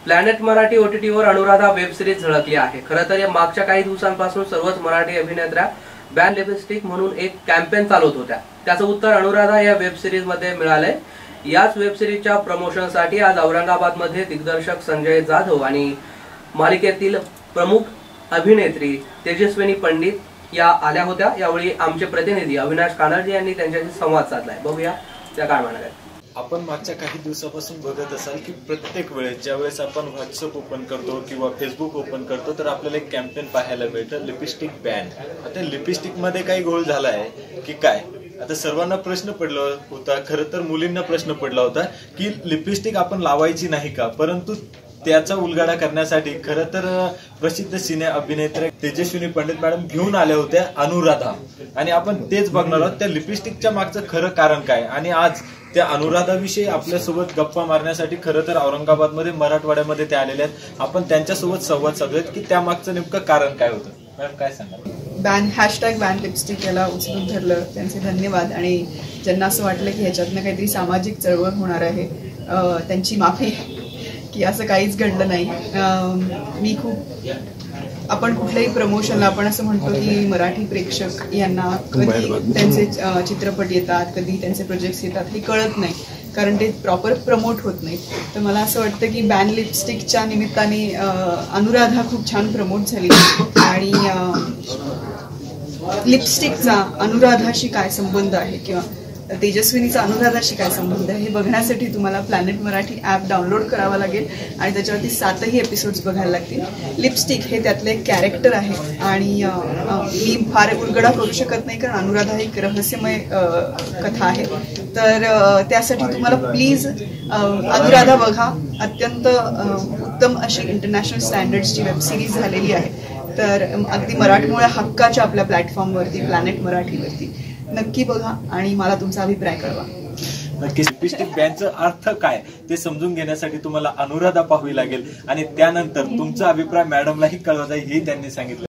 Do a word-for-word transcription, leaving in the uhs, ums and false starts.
Planet Marathi ओटीटीवर Anuradha web series झळकली आहे। खरं तर या मागच्या काही दिवसांपासून सर्वच मराठी अभिनेत्या बॅन लिपस्टिक म्हणून एक कॅम्पेन चालवत होत्या। त्याचं उत्तर अनुराधा या वेब सिरीज मध्ये मिळालंय। याच वेब सिरीजच्या प्रमोशनसाठी आज औरंगाबाद मध्ये दिग्दर्शक संजय जाधव आणि मालिकेतील प्रमुख अभिनेत्री तेजस्विनी पंडित या आल्या होत्या। यावेळी आमचे प्रतिनिधी अविनाश कानडे यांनी त्यांच्याशी संवाद साधलाय। बघूया त्या काय म्हणाल्या। आपण मागच्या काही दिवसापासून बघत असाल की प्रत्येक वेळेस ज्यावेळेस आपण व्हॉट्सअप ओपन करतो किंवा फेसबुक ओपन करतो तर आपल्याला एक कॅम्पेन पाहायला मिळतं, लिपस्टिक बॅन। आता लिपस्टिक मध्ये काही घोळ झाला आहे की काय? आता सर्वांना प्रश्न पडला होता, खरं तर मुलींना प्रश्न पडला होता की लिपस्टिक आपण लावायची नाही का, परंतु त्याचा उलगडा करण्यासाठी खरं तर प्रसिद्ध सिने अभिनेत्री तेजस्विनी पंडित मॅडम घेऊन आल्या होत्या अनुराधा, आणि आपण तेच बघणार आहोत त्या लिपस्टिकच्या मागचं खरं कारण काय। आणि आज त्या अनुराधाविषयी आपल्यासोबत गप्पा मारण्यासाठी खरं तर औरंगाबादमध्ये मराठवाड्यामध्ये त्या आलेल्या आहेत। आपण त्यांच्यासोबत संवाद साधूयात की त्या मागचं नेमकं कारण काय होतं। मॅडम काय सांगाल? बॅन हॅशटॅग बॅन लिपस्टिक याला उचलून धरलं त्यांचे धन्यवाद। आणि ज्यांना असं वाटलं की ह्याच्यातनं काहीतरी सामाजिक चळवळ होणार आहे त्यांची माफी की असं काहीच घडलं नाही। मी खूप आपण कुठल्याही प्रमोशनला आपण असं म्हणतो की मराठी प्रेक्षक यांना कधी त्यांचे चित्रपट येतात, कधी त्यांचे प्रोजेक्ट्स येतात हे कळत नाही, कारण ते प्रॉपर प्रमोट होत नाही। तर मला असं वाटतं की बॅन लिपस्टिकच्या निमित्ताने अनुराधा खूप छान प्रमोट झाली। आणि लिपस्टिकचा अनुराधाशी काय संबंध आहे किंवा तेजस्विनीचा अनुराधाशी काय संबंध आहे हे बघण्यासाठी तुम्हाला प्लॅनेट मराठी ॲप डाउनलोड करावा लागेल आणि त्याच्यावरती सातही एपिसोड्स बघायला लागतील। लिपस्टिक हे त्यातले एक कॅरेक्टर आहे आणि मी फार उलगडा करू शकत नाही कारण अनुराधा एक रहस्यमय कथा आहे। तर त्यासाठी तुम्हाला प्लीज अनुराधा बघा। अत्यंत उत्तम अशी इंटरनॅशनल स्टँडर्ड्सची वेब सिरीज झालेली आहे। तर अगदी मराठमोळ्या हक्काच्या आपल्या प्लॅटफॉर्मवरती प्लॅनेट मराठीवरती नक्की बघा आणि मला तुमचा अभिप्राय कळवा। नक्कीच लिपस्टिक बॅनचा अर्थ काय ते समजून घेण्यासाठी तुम्हाला अनुराधा पाहावी लागेल आणि त्यानंतर तुमचा अभिप्राय मॅडमलाही कळवायचा हे त्यांनी सांगितलं।